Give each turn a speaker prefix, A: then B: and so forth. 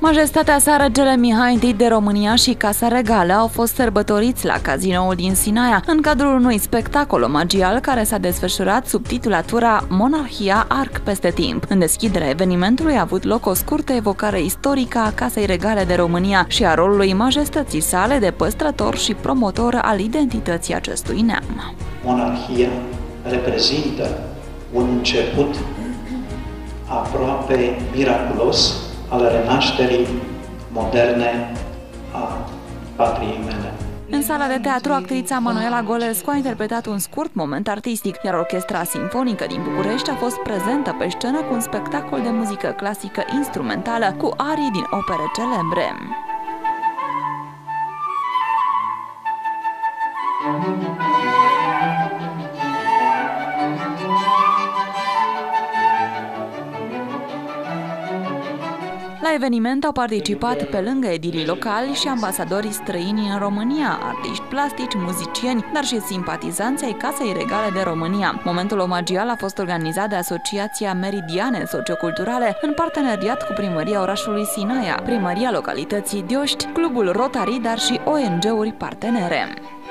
A: Majestatea sa Regele Mihai I de România și Casa Regală au fost sărbătoriți la cazinoul din Sinaia în cadrul unui spectacol omagial care s-a desfășurat sub titulatura Monarhia Arc peste timp. În deschiderea evenimentului a avut loc o scurtă evocare istorică a Casei Regale de România și a rolului majestății sale de păstrător și promotor al identității acestui neam.
B: Monarhia reprezintă un început aproape miraculos al renașterii moderne a patriei mele.
A: În sala de teatru, actrița Manuela Golescu a interpretat un scurt moment artistic, iar Orchestra Simfonică din București a fost prezentă pe scenă cu un spectacol de muzică clasică instrumentală cu arii din opere celebre. La eveniment au participat, pe lângă edilii locali, și ambasadorii străini în România, artiști plastici, muzicieni, dar și simpatizanți ai Casei Regale de România. Momentul omagial a fost organizat de Asociația Meridiane Socioculturale în parteneriat cu Primăria orașului Sinaia, Primăria localității Dioști, Clubul Rotary, dar și ONG-uri partenere.